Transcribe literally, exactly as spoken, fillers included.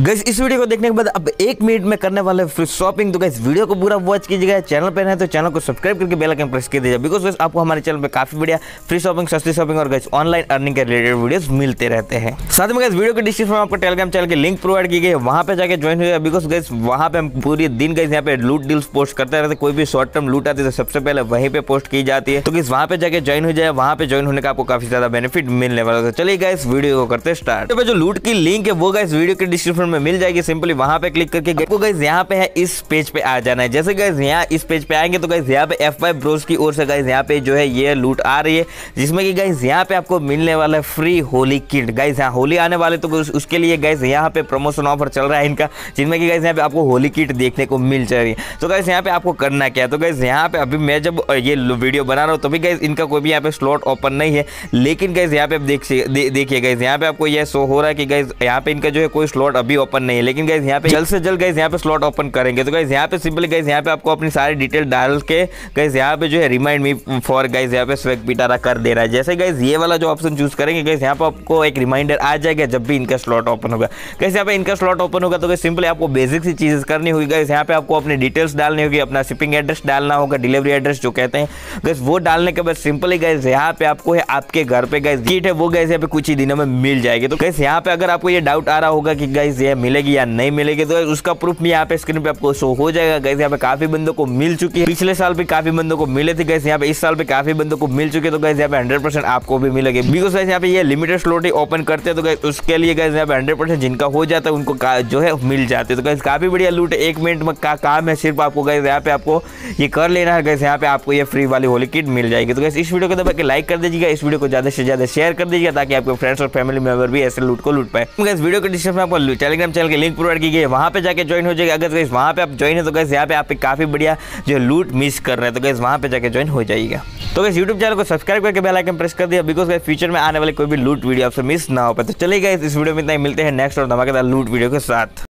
Guys इस video को देखने के बाद अब एक मिनट में करने वाले फ्री शॉपिंग। तो गाइस वीडियो को पूरा वॉच कीजिएगा। चैनल पर है तो चैनल को सब्सक्राइब करके बेल आइकन प्रेस कर दीजिए, बिकॉज गाइस आपको हमारे चैनल पे काफी बढ़िया फ्री शॉपिंग, सस्ती शॉपिंग और गाइस ऑनलाइन अर्निंग के रिलेटेड वीडियोस मिलते रहते हैं। साथ में गाइस वीडियो के डिस्क्रिप्शन में आपको टेलीग्राम चैनल की लिंक प्रोवाइड की गई है, वहां पे जाके ज्वाइन हो जाए, बिकॉज गाइस वहां पे हम पूरी दिन गाइस यहाँ पे लूट डील्स पोस्ट करते रहते। कोई भी शॉर्ट टर्म लूट आती है तो सबसे पहले वहीं पे पोस्ट की जाती है। तो गाइस वहां पे जाके ज्वाइन हो जाए, वहां पे ज्वाइन होने का आपको काफी ज्यादा बेनिफिट मिलने वाला है। चलिए गाइस वीडियो को करते स्टार्ट। तो जो लूट की लिंक है वो गाइस वीडियो के डिस्क्रिप्शन में मिल जाएगी। सिंपली वहां पे क्लिक करके आपको गाइस यहाँ पे है इस पेज पे आ जाना है। जैसे गाइस यहाँ इस पेज पे आएंगे तो गाइस यहाँ पे एफ फाइव ब्रोस की ओर से गाइस यहाँ पे जो है ये लूट आ रही है, जिसमें कि गाइस यहाँ पे आपको मिलने वाला है फ्री होली किट। गाइस यहाँ होली आने वाले तो उसके लिए गाइस यहाँ पे प्रमोशन ऑफर चल रहा है इनका, जिनमें कि गाइस यहाँ पे आपको होली किट देखने को मिल जाएगी। तो गाइस यहाँ पे आपको करना क्या है, तो गाइस यहाँ पे अभी मैं जब ये वीडियो बना रहा हूँ तभी गाइस इनका कोई भी यहाँ पे स्लॉट ओपन नहीं है, लेकिन गाइस यहाँ पे आप देख देखिए गाइस यहाँ पे आपको ये शो हो रहा है कि गाइस यहाँ पे इनका जो है कोई स्लॉट अभी ओपन नहीं है, लेकिन गाइस यहाँ पे जल्द से जल्द गाइस यहाँ पे स्लॉट ओपन करेंगे। तो गाइस यहाँ पे सिंपली गाइस यहाँ पे आपको अपनी सारी डिटेल डाल के गाइस यहाँ पे जो है रिमाइंड मी फॉर गाइस यहाँ पे स्वेग पिटारा कर दे रहा है। जैसे गाइस ये वाला जो ऑप्शन चूज करेंगे गाइस यहाँ पे आपको एक रिमाइंडर आ जाएगा जब भी इनका स्लॉट ओपन होगा। गाइस यहाँ पे इनका स्लॉट ओपन होगा तो गाइस सिंपली आपको बेसिक सी चीजें करनी होगी। गाइस यहाँ पे आपको अपनी डिटेल्स डालनी होगी, अपना शिपिंग एड्रेस डालना होगा, डिलीवरी एड्रेस जो कहते हैं गाइस वो डालने के बाद सिंपली गाइस यहाँ पे आपको है आपके घर पे गाइस किट है वो गाइस यहाँ पे कुछ ही दिनों में मिल जाएगी। तो गाइस यहाँ पे अगर आपको ये डाउट आ रहा होगा कि गाइस ये मिलेगी या नहीं मिलेगी तो उसका प्रूफ भी यहाँ पे स्क्रीन पे आपको शो हो जाएगा। गाइस यहाँ पे काफी बंदों को मिल चुकी है, पिछले साल भी काफी बंदों को मिले थे गाइस, यहाँ पे इस साल भी काफी बंदों को मिल चुके। तो गाइस यहाँ पे हंड्रेड परसेंट आपको भी मिलेगी, बिकॉज गाइस यहाँ पे ये लिमिटेड स्लॉट ही ओपन करते हैं। तो गाइस उसके लिए गाइस यहाँ पे हंड्रेड परसेंट जिनका हो जाता है उनको जो है मिल जाते हैं। तो गाइस काफी बढ़िया लूट एक मिनट में का काम है, सिर्फ आपको गाइस यहाँ पे आपको ये कर लेना है। गाइस यहाँ पे आपको ये फ्री वाली होली किट मिल जाएगी। तो गाइस इस वीडियो को दबा के लाइक कर दीजिएगा, इस वीडियो को ज्यादा से ज्यादा शेयर कर दीजिएगा ताकि आपके फ्रेंड्स और फैमिली मेंबर भी ऐसे लूट को लूट पाए। गाइस वीडियो के डिस्क्रिप्शन में आपको टेलीग्राम चैनल की लिंक प्रोवाइड की गई है, वहां पे जाके ज्वाइन हो जाएगा। अगर गाइस वहां पे आप ज्वाइन है तो गाइस यहाँ पे आप काफी बढ़िया जो लूट मिस कर रहे हैं, तो गाइस वहां पे जाके ज्वाइन हो जाएगा। तो गाइस यूट्यूब चैनल को सब्सक्राइब करके बेल आइकन प्रेस कर दिया, बिकॉज गाइस फ्यूचर में आने वाले कोई भी लूट वीडियो आपसे मिस ना हो पाए। तो चलिए गाइस इस वीडियो में इतना ही, मिलते हैं नेक्स्ट और धमाकेदार लूट वीडियो के साथ।